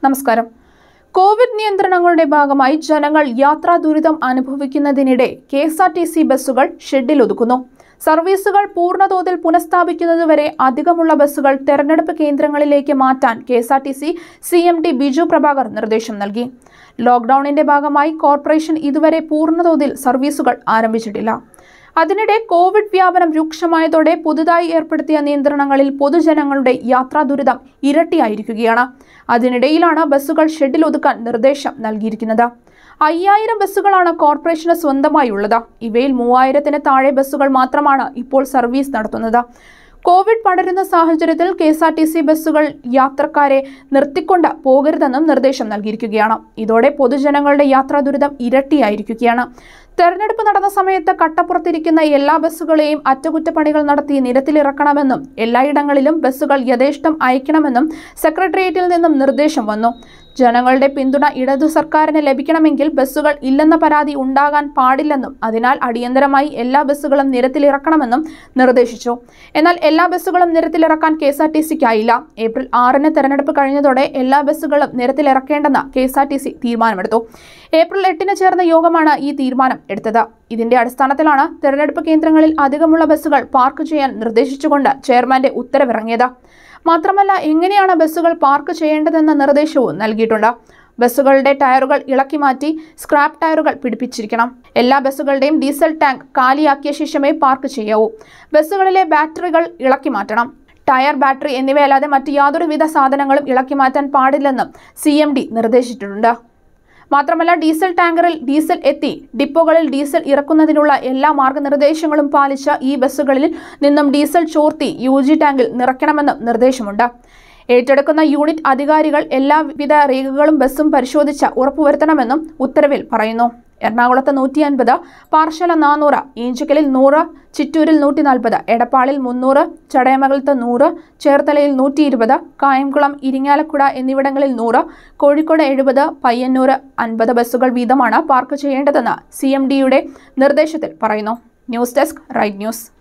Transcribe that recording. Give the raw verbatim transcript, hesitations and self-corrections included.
നമസ്കാരം. കോവിഡ് നിയന്ത്രണങ്ങളുടെ ഭാഗമായി ജനങ്ങൾ യാത്രാ ദുരിതം അനുഭവിക്കുന്നതിനിടെ K S R T C ബസ്സുകൾ ഷെഡിൽ ഒതുക്കുന്നു. സർവീസുകൾ പൂർണ്ണതോതിൽ പുനഃസ്ഥാപിക്കുന്നതുവരെ അധികമുള്ള ബസ്സുകൾ തെരഞ്ഞെടുപ്പ് കേന്ദ്രങ്ങളിലേക്ക് മാറ്റാൻ K S R T C C M D Biju Prabhakar നിർദ്ദേശം നൽകി. ലോക്ക്ഡൌണിന്റെ ഭാഗമായി കോർപ്പറേഷൻ ഇതുവരെ പൂർണ്ണതോതിൽ സർവീസുകൾ ആരംഭിച്ചിട്ടില്ല. അതിനിടെ കോവിഡ് വ്യാപനം രൂക്ഷമായതോടെ പുതുതായി ഏർപ്പെടുത്തിയ നിയന്ത്രണങ്ങളിൽ പൊതുജനങ്ങളുടെ യാത്രാ ദുരിതം ഇരട്ടിയായിരിക്കുകയാണ്. അതിനിടയിലാണ് ബസ്സുകൾ ഷെഡിൽ ഒതുക്കാൻ നിർദ്ദേശം നൽകിയിരിക്കുന്നത്. അയ്യായിരം ബസ്സുകളാണ് കോർപ്പറേഷന് സ്വന്തമായുള്ളത്. ഇവയിൽ മൂവായിരത്തിന് താഴെ ബസ്സുകൾ മാത്രമാണ് ഇപ്പോൾ സർവീസ് നടത്തുന്നത്. കോവിഡ് പടരുന്ന സാഹചര്യത്തിൽ K S R T C ബസ്സുകൾ യാത്രക്കാരെ നിർത്തിക്കൊണ്ട് പോകരുതെന്നും നിർദ്ദേശം നൽകിയിരിക്കുകയാണ്. ഇതോടെ പൊതുജനങ്ങളുടെ യാത്രാ ദുരിതം ഇരട്ടിയായിരിക്കുകയാണ്. തെരഞ്ഞെടുപ്പ് നടന്ന സമയത്ത് കട്ടപ്പുറത്തിരിക്കുന്ന എല്ലാ ബസ്സുകളെയും അറ്റകുറ്റപ്പണികൾ നടത്തി നിരത്തിലിറക്കണമെന്നും എല്ലായിടങ്ങളിലും ബസ്സുകൾ യഥേഷ്ടം അയക്കണമെന്നും സെക്രട്ടേറിയറ്റിൽ നിന്നും നിർദ്ദേശം വന്നു. ജനങ്ങളുടെ പിന്തുണ ഇടതു സർക്കാരിന് ലഭിക്കണമെങ്കിൽ ബസ്സുകൾ ഇല്ലെന്ന പരാതി ഉണ്ടാകാൻ പാടില്ലെന്നും അതിനാൽ അടിയന്തരമായി എല്ലാ ബസ്സുകളും നിരത്തിലിറക്കണമെന്നും നിർദ്ദേശിച്ചു. എന്നാൽ എല്ലാ ബസ്സുകളും നിരത്തിലിറക്കാൻ കെ എസ് ആർ ടി സിക്കായില്ല. ഏപ്രിൽ ആറിന് തെരഞ്ഞെടുപ്പ് കഴിഞ്ഞതോടെ എല്ലാ ബസ്സുകളും നിരത്തിലിറക്കേണ്ടെന്ന് K S R T C തീരുമാനമെടുത്തു. ഏപ്രിൽ എട്ടിന് ചേർന്ന യോഗമാണ് ഈ തീരുമാനം എടുത്തത്. ഇതിന്റെ അടിസ്ഥാനത്തിലാണ് തെരഞ്ഞെടുപ്പ് കേന്ദ്രങ്ങളിൽ അധികമുള്ള ബസ്സുകൾ പാർക്ക് ചെയ്യാൻ നിർദ്ദേശിച്ചുകൊണ്ട് ചെയർമാന്റെ ഉത്തരവിറങ്ങിയത്. മാത്രമല്ല, എങ്ങനെയാണ് ബസ്സുകൾ പാർക്ക് ചെയ്യേണ്ടതെന്ന നിർദ്ദേശവും നൽകിയിട്ടുണ്ട്. ബസ്സുകളുടെ ടയറുകൾ ഇളക്കി മാറ്റി സ്ക്രാപ്പ് ടയറുകൾ പിടിപ്പിച്ചിരിക്കണം. എല്ലാ ബസ്സുകളുടെയും ഡീസൽ ടാങ്ക് കാലിയാക്കിയ ശേഷമേ പാർക്ക് ചെയ്യാവൂ. ബസ്സുകളിലെ ബാറ്ററികൾ ഇളക്കി മാറ്റണം. ടയർ, ബാറ്ററി എന്നിവയല്ലാതെ മറ്റ് യാതൊരുവിധ സാധനങ്ങളും ഇളക്കി മാറ്റാൻ പാടില്ലെന്നും സി എം ഡി നിർദ്ദേശിച്ചിട്ടുണ്ട്. മാത്രമല്ല, ഡീസൽ ടാങ്കറിൽ ഡീസൽ എത്തി ഡിപ്പോകളിൽ ഡീസൽ ഇറക്കുന്നതിനുള്ള എല്ലാ മാർഗനിർദ്ദേശങ്ങളും പാലിച്ച ഈ ബസ്സുകളിൽ നിന്നും ഡീസൽ ചോർത്തി യു ജി ടാങ്കിൽ നിറയ്ക്കണമെന്നും നിർദ്ദേശമുണ്ട്. ഏറ്റെടുക്കുന്ന യൂണിറ്റ് അധികാരികൾ എല്ലാവിധ രേഖകളും ബസ്സും പരിശോധിച്ച് ഉറപ്പുവരുത്തണമെന്നും ഉത്തരവിൽ പറയുന്നു. എറണാകുളത്ത് നൂറ്റി അൻപത്, പാർശ്വല നാനൂറ്, ഈഞ്ചക്കലിൽ നൂറ്, ചിറ്റൂരിൽ നൂറ്റി നാൽപ്പത്, എടപ്പാളിൽ മുന്നൂറ്, ചടയമംഗലത്ത് നൂറ്, ചേർത്തലയിൽ നൂറ്റി ഇരുപത്, കായംകുളം, ഇരിങ്ങാലക്കുട എന്നിവിടങ്ങളിൽ നൂറ്, കോഴിക്കോട് എഴുപത്, പയ്യന്നൂർ അൻപത് ബസ്സുകൾ വീതമാണ് പാർക്ക് ചെയ്യേണ്ടതെന്ന് സി എം ഡിയുടെ നിർദ്ദേശത്തിൽ പറയുന്നു. News desk, right news.